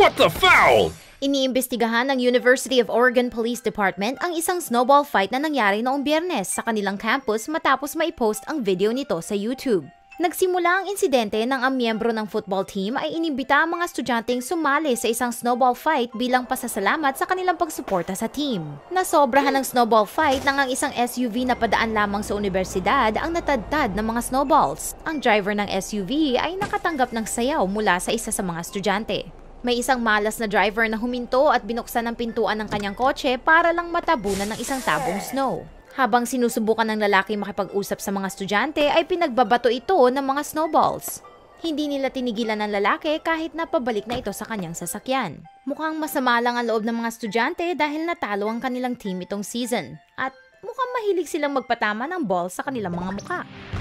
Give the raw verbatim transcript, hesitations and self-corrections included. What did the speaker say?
What the foul? Iniimbestigahan ng University of Oregon Police Department ang isang snowball fight na nangyari noong Biyernes sa kanilang campus matapos maipost ang video nito sa YouTube. Nagsimula ang insidente nang ang miyembro ng football team ay inimbita ang mga estudyanteng sumali sa isang snowball fight bilang pasasalamat sa kanilang pagsuporta sa team. Nasobrahan ng snowball fight nang ang isang S U V na padaan lamang sa universidad ang natadtad ng mga snowballs. Ang driver ng S U V ay nakatanggap ng sayaw mula sa isa sa mga estudyante. May isang malas na driver na huminto at binuksan ang pintuan ng kanyang kotse para lang matabunan ng isang tabong snow. Habang sinusubukan ng lalaki makipag-usap sa mga estudyante ay pinagbabato ito ng mga snowballs. Hindi nila tinigilan ng lalaki kahit napabalik na ito sa kanyang sasakyan. Mukhang masama lang ang loob ng mga estudyante dahil natalo ang kanilang team itong season. At mukhang mahilig silang magpatama ng ball sa kanilang mga mukha.